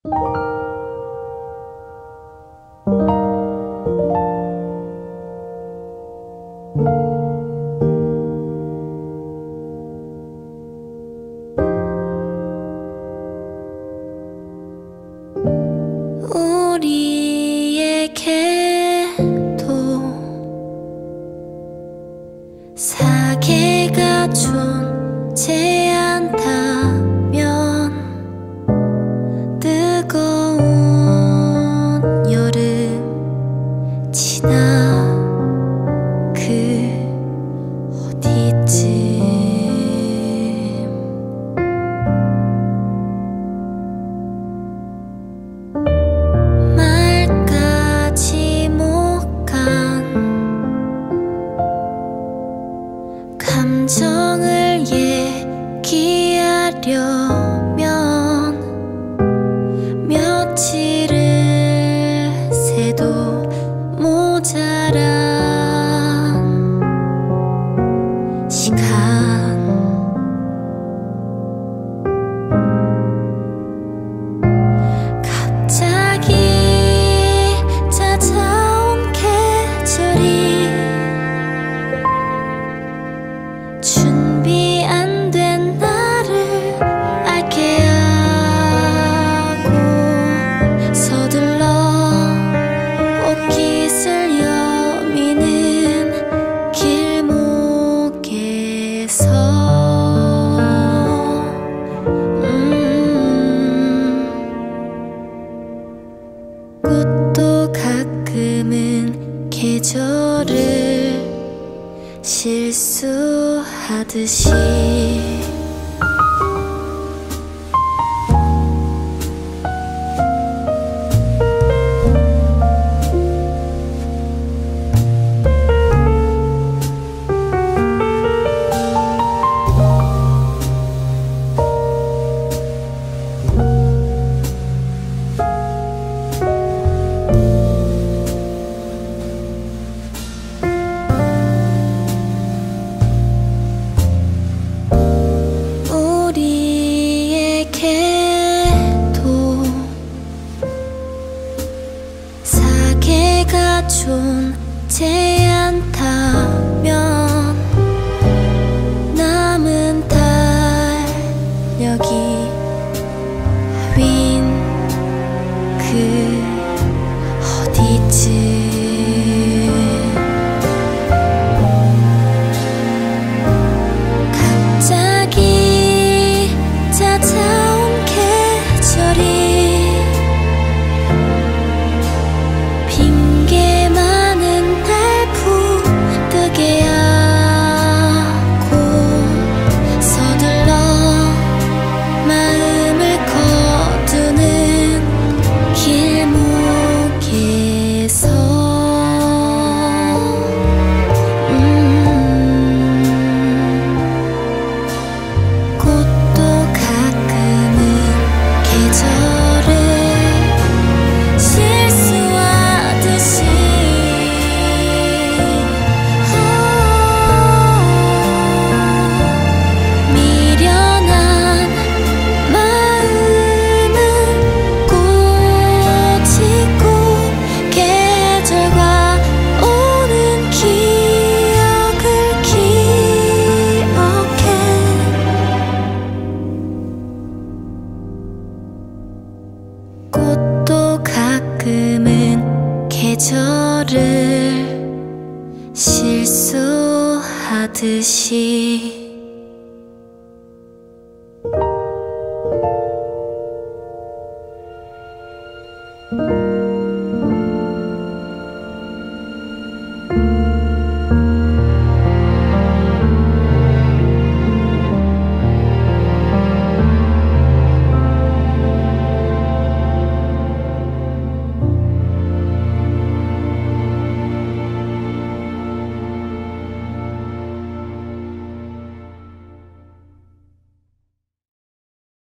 우리에게도 사계가 존재한다면 뜨거운 여름 지나 그 어디쯤 말까지 못 간 감정을 얘기하려면 며칠을 새도 모자란 시간. 갑자기 찾아온 계절이 준비 안 된 나를 알게 하고 서둘러 옷깃을 여미는 길목에서 꽃도 가끔은 계절을 실수하듯이 우리에게도 사계가 존재한다면 남은 달력이 윈 그 어디쯤 찾아온 계절이 핑계 많은 날 부르게 하고 서둘러 마음을 거두는 길목에서 꽃도 가끔은 계절을 실수하듯이